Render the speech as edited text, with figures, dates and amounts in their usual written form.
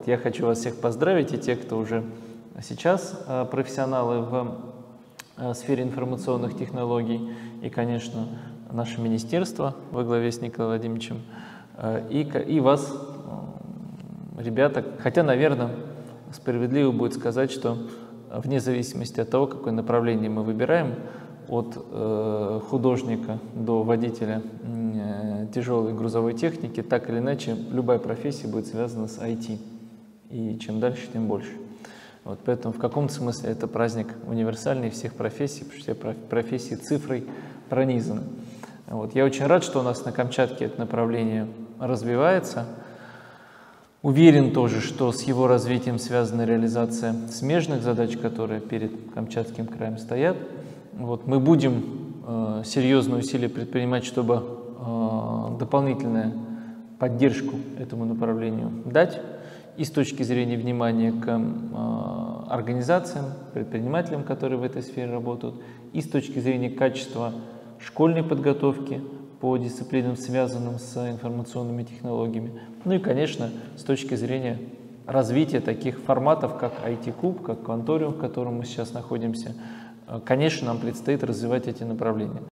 Я хочу вас всех поздравить, и те, кто уже сейчас профессионалы в сфере информационных технологий, и, конечно, наше министерство во главе с Николаем Владимировичем, и вас, ребята. Хотя, наверное, справедливо будет сказать, что вне зависимости от того, какое направление мы выбираем, от художника до водителя тяжелой грузовой техники, так или иначе, любая профессия будет связана с IT. И чем дальше, тем больше. Вот, поэтому в каком-то смысле это праздник универсальный всех профессий, потому что все профессии цифрой пронизаны. Вот. Я очень рад, что у нас на Камчатке это направление развивается. Уверен тоже, что с его развитием связана реализация смежных задач, которые перед Камчатским краем стоят. Вот. Мы будем серьезные усилия предпринимать, чтобы дополнительную поддержку этому направлению дать. И с точки зрения внимания к организациям, предпринимателям, которые в этой сфере работают, и с точки зрения качества школьной подготовки по дисциплинам, связанным с информационными технологиями. Ну и, конечно, с точки зрения развития таких форматов, как IT-клуб, как Кванториум, в котором мы сейчас находимся. Конечно, нам предстоит развивать эти направления.